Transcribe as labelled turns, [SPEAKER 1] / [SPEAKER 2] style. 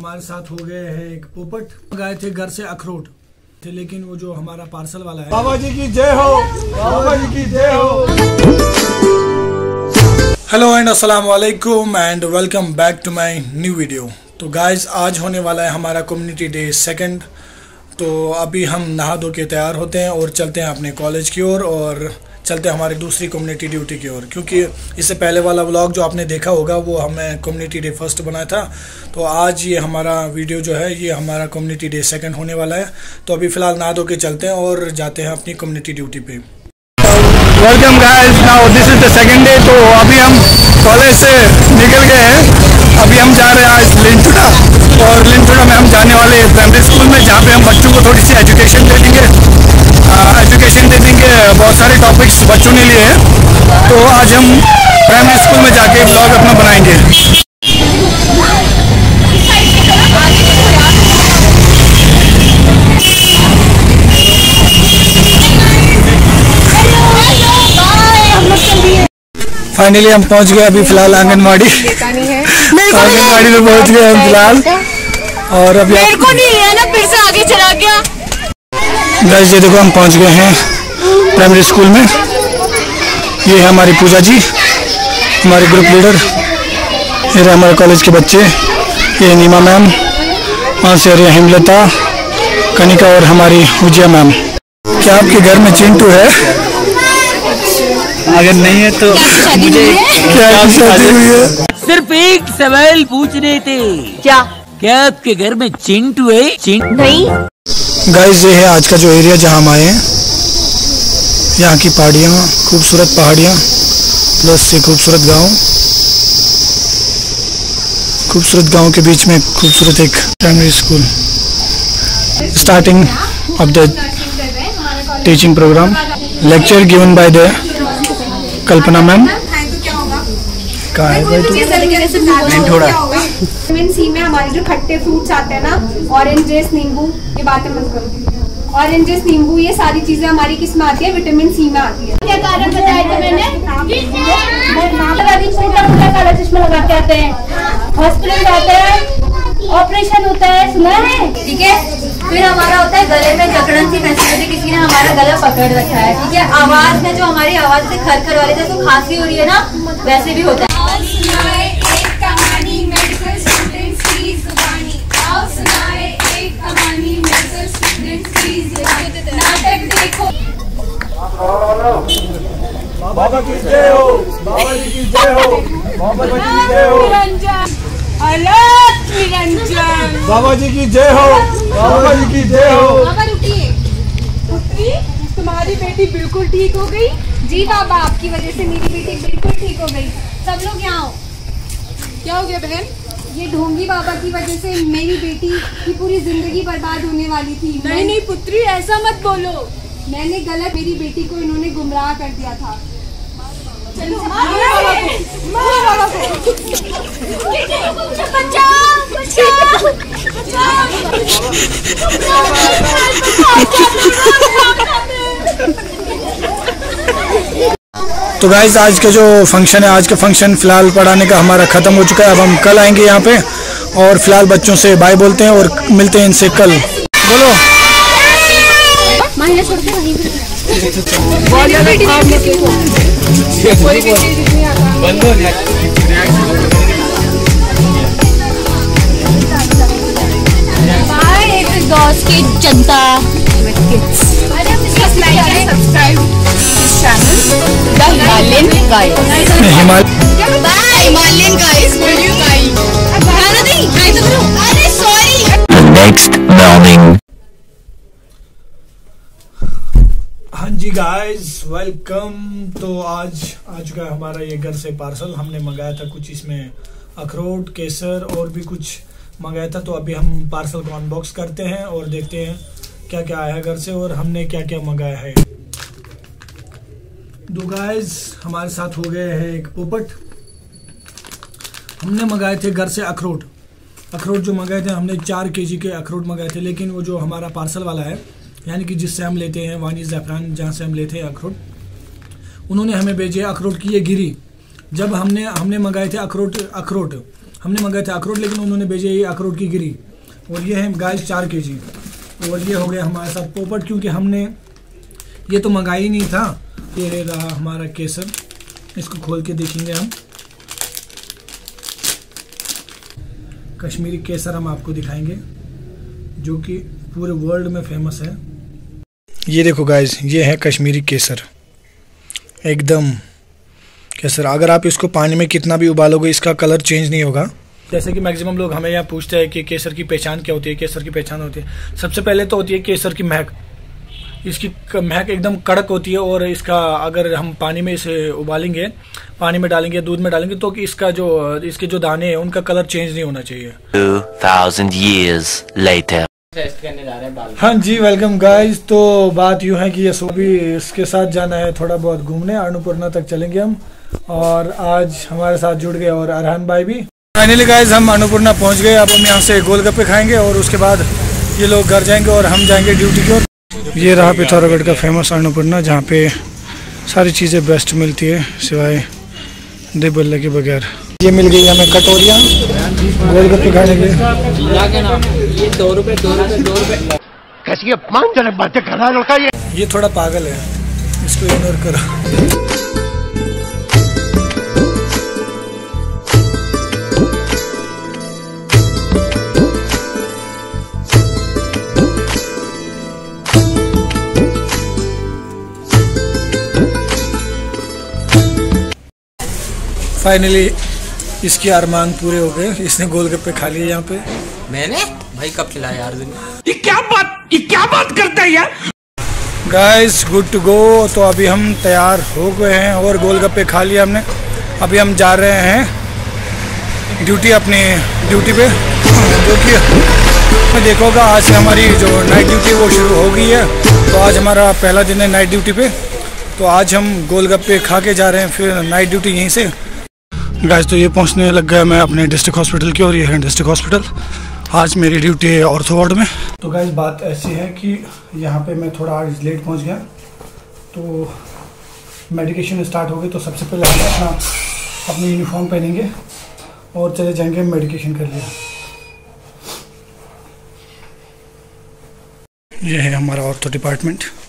[SPEAKER 1] हमारे साथ हो गए हैं एक पोपट। गए थे घर से अखरोट थे, लेकिन वो जो हमारा पार्सल वाला है। बाबा जी की जय हो, बाबा जी की जय हो। हेलो एंड अस्सलाम वालेकुम and welcome back to my new video. तो गाइज आज होने वाला है हमारा कम्युनिटी डे 2। तो अभी हम नहा धो के तैयार होते हैं और चलते हैं अपने कॉलेज की ओर और चलते हैं हमारी दूसरी कम्युनिटी ड्यूटी की ओर, क्योंकि इससे पहले वाला व्लॉग जो आपने देखा होगा वो हमें कम्युनिटी डे 1 बनाया था। तो आज ये हमारा वीडियो जो है ये हमारा कम्युनिटी डे 2 होने वाला है। तो अभी फ़िलहाल नहा धो के चलते हैं और जाते हैं अपनी कम्युनिटी ड्यूटी पे।
[SPEAKER 2] Welcome guys, now this is the 2nd day. तो अभी हम कॉलेज से निकल गए हैं। अभी हम जा रहे हैं आज लिंटुड़ा, और लिंटुड़ा में हम जाने वाले हैं प्राइमरी स्कूल में, जहाँ पे हम बच्चों को थोड़ी सी एजुकेशन दे देंगे। बहुत सारे टॉपिक्स बच्चों ने लिए हैं। तो आज हम प्राइमरी स्कूल में जाके ब्लॉग अपना बनाएंगे। फाइनली हम पहुंच गए अभी फ़िलहाल आंगनवाड़ी में पहुंच गए हम फ़िलहाल। और अभी मेरे को नहीं है ना, फिर से आगे चला गया। गाइस ये देखो हम पहुंच गए हैं प्राइमरी स्कूल में। ये है हमारी पूजा जी, हमारे ग्रुप लीडर। ये रहे हमारे कॉलेज के बच्चे, ये नीमा मैम, वहाँ से रही हिमलता, कनिका और हमारी उजिया मैम। क्या आपके घर में चिंटू है? अगर नहीं है तो मुझे क्या शादी हुई है?
[SPEAKER 3] सिर्फ एक सवाल पूछने थे, क्या आपके घर में चिंटू है? नहीं।
[SPEAKER 2] गाइस ये है आज का जो एरिया जहाँ हम आए हैं। यहाँ की पहाड़ियाँ, खूबसूरत पहाड़ियाँ प्लस से खूबसूरत गांव के बीच में खूबसूरत एक primary school. Starting off the teaching program, lecture given by the Kalpana ma'am. कहाँ है भाई तू? थोड़ा
[SPEAKER 4] विटामिन सी में हमारे जो खट्टे फ्रूट्स आते हैं ना, ऑरेंजेस, नींबू, ये बातें मत करो। ऑरेंजेस, नींबू, ये सारी चीजें हमारी किस में आती है? विटामिन सी में आती है। क्या कारण बताया था मैंने? काला चश्मा लगा के आते हैं, हॉस्पिटल जाते हैं, ऑपरेशन होता है, सुना है? ठीक है। फिर हमारा होता है गले में जकड़न सी महसूस होती है, किसी ने हमारा गला पकड़ रखा है। ठीक है। आवाज में जो हमारी आवाज से खरखर वाले जैसे खांसी हो रही है ना, वैसे भी होता है।
[SPEAKER 1] बाबा की जय हो, बाबा जी की जय हो, बाबा जी की जय हो, बाबा जी की जय हो, बाबा जी की जय हो।
[SPEAKER 4] बाबा रुकिए, पुत्री तुम्हारी बेटी बिल्कुल ठीक हो गई। जी बाबा, आपकी वजह से मेरी बेटी बिल्कुल ठीक हो गई। सब लोग यहाँ आओ। क्या हो गया बहन? ये ढोंगी बाबा की वजह से मेरी बेटी की पूरी जिंदगी बर्बाद होने वाली थी। नहीं पुत्री, ऐसा मत बोलो। मैंने गलत, मेरी बेटी को इन्होंने गुमराह कर दिया था। चलो
[SPEAKER 2] तो गाइज आज का जो फंक्शन है, आज का फंक्शन फिलहाल पढ़ाने का हमारा ख़त्म हो चुका है। अब हम कल आएंगे यहाँ पे और फिलहाल बच्चों से बाय बोलते हैं और मिलते हैं इनसे कल। बोलो
[SPEAKER 5] दोस्त की जनता,
[SPEAKER 1] हाँ जी गाइस, वेलकम। तो आज आ चुका है हमारा ये घर से पार्सल। हमने मंगाया था कुछ, इसमें अखरोट, केसर और भी कुछ मंगाया था। तो अभी हम पार्सल को अनबॉक्स करते हैं और देखते हैं क्या क्या आया घर से और हमने क्या क्या मंगाया है। दो गाइस हमारे साथ हो गए हैं एक पोपट। हमने मंगाए थे घर से अखरोट जो मंगाए थे हमने 4 kg के अखरोट मंगाए थे, लेकिन वो जो हमारा पार्सल वाला है, यानी कि जिससे हम लेते हैं वानी ज़ैफ़रान, जहाँ से हम लेते हैं अखरोट, उन्होंने हमें भेजे अखरोट की ये गिरी। जब हमने मंगाए थे अखरोट हमने मंगाए थे अखरोट, लेकिन उन्होंने भेजे ये अखरोट की गिरी। और ये है गाइस 4 kg। और ये हो गया हमारे साथ पोपट, क्योंकि हमने ये तो मंगाया ही नहीं था। ये रहा हमारा केसर, इसको खोल के देखेंगे हम। कश्मीरी केसर हम आपको दिखाएंगे, जो कि पूरे वर्ल्ड में फेमस है। ये देखो गाइस, ये है कश्मीरी केसर, एकदम केसर। अगर आप इसको पानी में कितना भी उबालोगे इसका कलर चेंज नहीं होगा। जैसे कि मैक्सिमम लोग हमें यहाँ पूछते हैं कि केसर की पहचान क्या होती है। केसर की पहचान होती है, सबसे पहले तो होती है केसर की महक। इसकी महक एकदम कड़क होती है, और इसका अगर हम पानी में इसे उबालेंगे, पानी में डालेंगे, दूध में डालेंगे, तो इसका इसके जो दाने हैं उनका कलर चेंज नहीं होना चाहिए।
[SPEAKER 6] 2000 years later।
[SPEAKER 1] हाँ जी, वेलकम गाइस। तो बात यूँ है कि ये अभी इसके साथ जाना है थोड़ा बहुत घूमने, अन्नपूर्णा तक चलेंगे हम। और आज हमारे साथ जुड़ गए और अरहान भाई भी। फाइनली गाइस हम अन्नपूर्णा पहुँच गए। अब हम यहाँ से गोलगप्पे खाएंगे और उसके बाद ये लोग घर जाएंगे और हम जाएंगे ड्यूटी की ओर। ये रहा पिथौरागढ़ का फेमस अन्नपूर्णा, जहाँ पे सारी चीज़ें बेस्ट मिलती है सिवाय देबल्ले के बगैर। ये मिल गई हमें कटोरियाँ गोलगप्पे खाने के।
[SPEAKER 3] ये 2 रुपए।
[SPEAKER 6] कैसी अपमानजनक बातें कर रहा है लड़का
[SPEAKER 1] ये थोड़ा पागल है, इसको इग्नोर करो। फाइनली इसके अरमान पूरे हो गए, इसने गोलगप्पे खा लिए यहाँ पे।
[SPEAKER 3] मैंने भाई कब खिलाया यार?
[SPEAKER 6] ये क्या बात करता है यार।
[SPEAKER 1] Guys good to go. तो अभी हम तैयार हो गए हैं और गोलगप्पे खा लिए हमने। अभी हम जा रहे हैं ड्यूटी, अपनी ड्यूटी पे, जो कि मैं देखोगा आज से हमारी जो नाइट ड्यूटी वो शुरू हो गई है। तो आज हमारा पहला दिन है नाइट ड्यूटी पे। तो आज हम गोलगप्पे खा के जा रहे हैं, फिर नाइट ड्यूटी यहीं से। गाइस तो ये पहुंचने लग गया मैं अपने डिस्ट्रिक्ट हॉस्पिटल की, और ये है डिस्ट्रिक्ट हॉस्पिटल। आज मेरी ड्यूटी है ऑर्थो वार्ड में। तो गाइस बात ऐसी है कि यहाँ पे मैं थोड़ा आज लेट पहुंच गया, तो मेडिकेशन स्टार्ट हो गई। तो सबसे पहले हम अपनी यूनिफॉर्म पहनेंगे और चले जाएंगे मेडिकेशन कर लिया। ये है हमारा ऑर्थो डिपार्टमेंट।